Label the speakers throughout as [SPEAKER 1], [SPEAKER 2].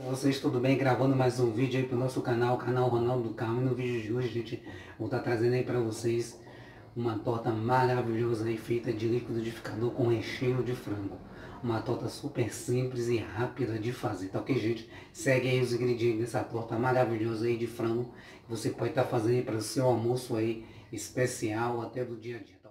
[SPEAKER 1] Vocês tudo bem? Gravando mais um vídeo aí pro nosso canal, canal Ronaldo do Carmo. E no vídeo de hoje, gente, vou estar trazendo aí para vocês uma torta maravilhosa aí feita de liquidificador com recheio de frango. Uma torta super simples e rápida de fazer, tá ok, gente? Segue aí os ingredientes dessa torta maravilhosa aí de frango que você pode estar fazendo aí para o seu almoço aí especial até do dia a dia, tá?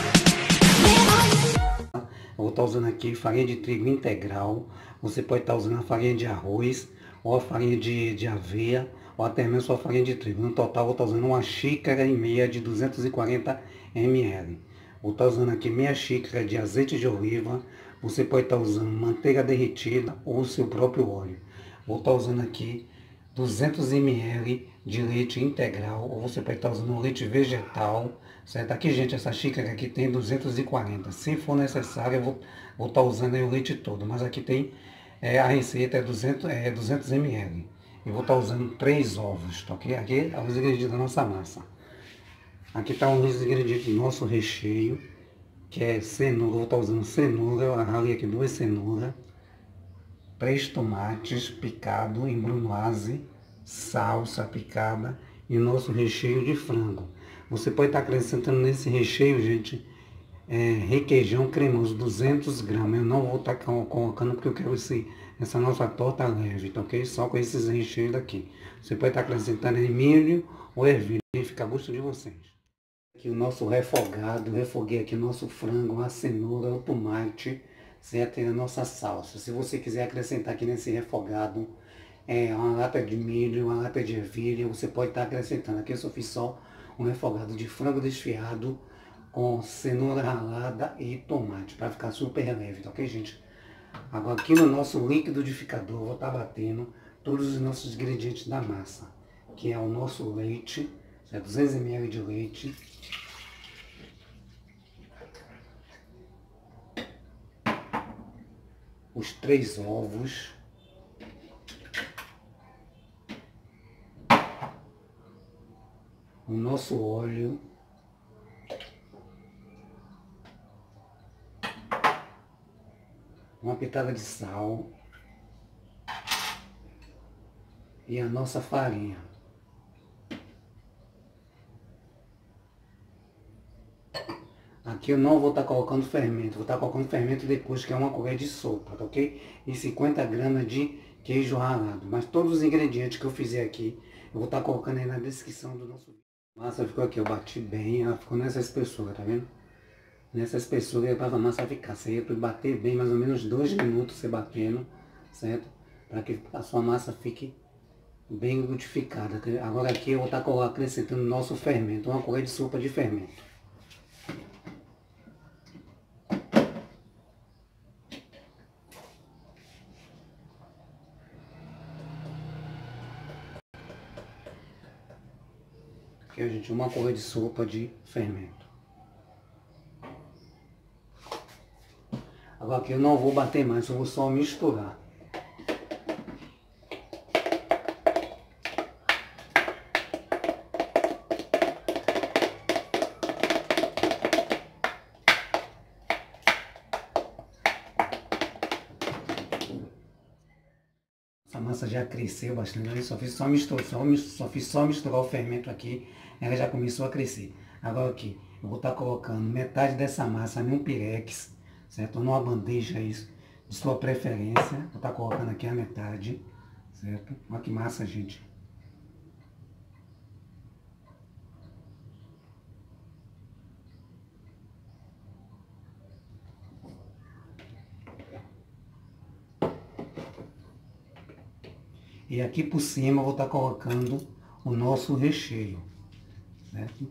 [SPEAKER 1] Eu vou estar usando aqui farinha de trigo integral. Você pode estar usando a farinha de arroz, ou a farinha de aveia, ou até mesmo só a farinha de trigo. No total, vou estar usando 1,5 xícara de 240 ml. Vou estar usando aqui meia xícara de azeite de oliva. Você pode estar usando manteiga derretida ou o seu próprio óleo. Vou estar usando aqui 200 ml de leite integral, ou você pode estar usando leite vegetal, certo? Aqui, gente, essa xícara aqui tem 240. Se for necessário, eu vou estar usando aí o leite todo, mas aqui tem, a receita é 200 ml. Eu vou estar usando 3 ovos, tá ok? Aqui é os ingredientes da nossa massa. Aqui está os ingredientes do nosso recheio, que é cenoura. Eu vou estar usando cenoura, eu ralei aqui 2 cenouras, 3 tomates picados em brunoise, salsa picada e o nosso recheio de frango. Você pode estar acrescentando nesse recheio, gente, requeijão cremoso, 200 gramas. Eu não vou estar colocando porque eu quero essa nossa torta leve, tá ok? Só com esses recheios daqui. Você pode estar acrescentando em milho ou ervilha, fica a gosto de vocês. Aqui o nosso refogado, refoguei aqui o nosso frango, a cenoura, o tomate, certo? E a nossa salsa. Se você quiser acrescentar aqui nesse refogado uma lata de milho, uma lata de ervilha, você pode estar acrescentando. Aqui eu só fiz só um refogado de frango desfiado com cenoura ralada e tomate, para ficar super leve, tá ok, gente? Agora aqui no nosso liquidificador, eu vou estar batendo todos os nossos ingredientes da massa, que é o nosso leite, 200 ml de leite, os 3 ovos, o nosso óleo, uma pitada de sal e a nossa farinha. Aqui eu não vou estar colocando fermento, vou estar colocando fermento depois, que é 1 colher de sopa, tá ok? E 50 gramas de queijo ralado. Mas todos os ingredientes que eu fizer aqui, eu vou estar colocando aí na descrição do nosso vídeo. A massa ficou aqui, eu bati bem, ela ficou nessa espessura, tá vendo? Nessa espessura é para a massa ficar. Você ia bater bem, mais ou menos 2 minutos você batendo, certo? Para que a sua massa fique bem liquidificada. Tá? Agora aqui eu vou estar acrescentando nosso fermento, 1 colher de sopa de fermento. Aqui, gente, 1 colher de sopa de fermento. Agora aqui eu não vou bater mais, eu vou só misturar. A massa já cresceu bastante, eu só fiz só misturar o fermento aqui, ela já começou a crescer. Agora aqui, eu vou estar colocando metade dessa massa em um pirex, certo? Ou numa bandeja, isso, de sua preferência. Vou estar colocando aqui a metade, certo? Olha que massa, gente. E aqui por cima eu vou estar colocando o nosso recheio, certo?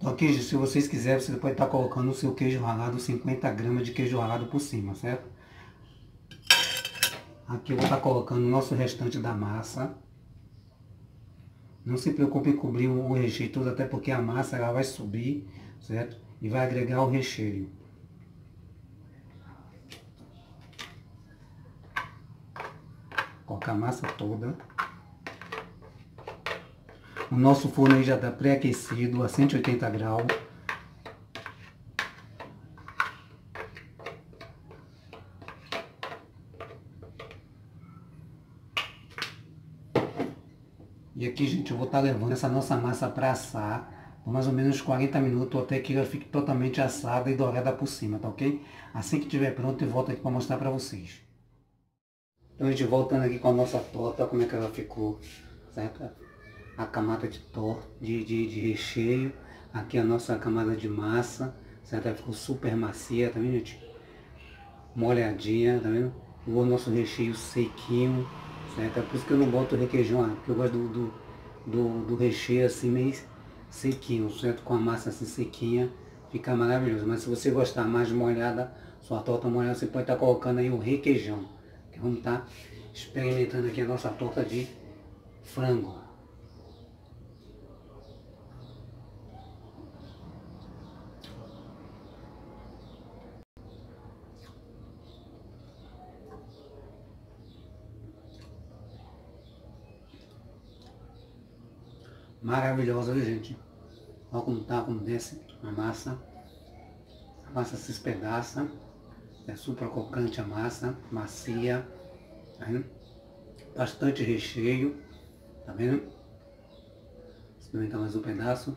[SPEAKER 1] Ok, gente, se vocês quiserem, você pode estar colocando o seu queijo ralado, 50 gramas de queijo ralado por cima, certo? Aqui eu vou estar colocando o nosso restante da massa. Não se preocupe em cobrir o recheio todo, até porque a massa ela vai subir, certo? E vai agregar o recheio. Colocar a massa toda. O nosso forno aí já está pré-aquecido a 180 graus. E aqui, gente, eu vou estar levando essa nossa massa para assar por mais ou menos 40 minutos, até que ela fique totalmente assada e dourada por cima, tá ok? Assim que estiver pronto, eu volto aqui para mostrar para vocês. Então, a gente voltando aqui com a nossa torta, como é que ela ficou, certo? A camada de recheio, aqui a nossa camada de massa, certo? Ela ficou super macia, tá vendo, gente? Molhadinha, tá vendo? O nosso recheio sequinho, certo? É por isso que eu não boto requeijão, porque eu gosto do recheio assim meio sequinho, certo? Com a massa assim sequinha, fica maravilhoso. Mas se você gostar mais molhada, sua torta molhada, você pode estar colocando aí o requeijão. Que vamos estar experimentando aqui a nossa torta de frango. Maravilhosa, viu, gente? Olha como tá, como desce a massa. A massa se espedaça. É super crocante a massa, macia. Tá vendo? Bastante recheio. Tá vendo? Experimentar mais um pedaço.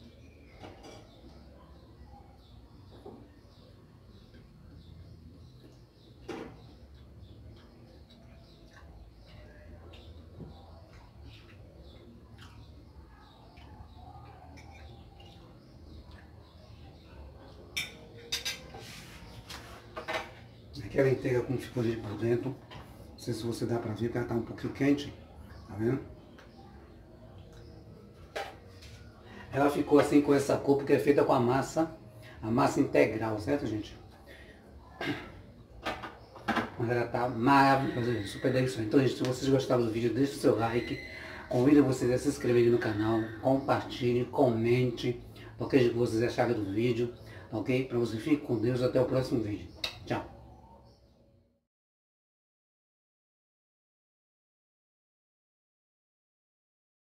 [SPEAKER 1] Aquela inteira como ficou de por dentro. Não sei se você dá pra ver, porque ela tá um pouquinho quente. Tá vendo? Ela ficou assim com essa cor porque é feita com a massa integral, certo, gente? Mas ela tá maravilhosa, super deliciosa. Então, gente, se vocês gostaram do vídeo, deixe o seu like. Convido vocês a se inscreverem no canal, compartilhe, comente o que vocês acharam do vídeo, ok? Para vocês fiquem com Deus, até o próximo vídeo. Tchau!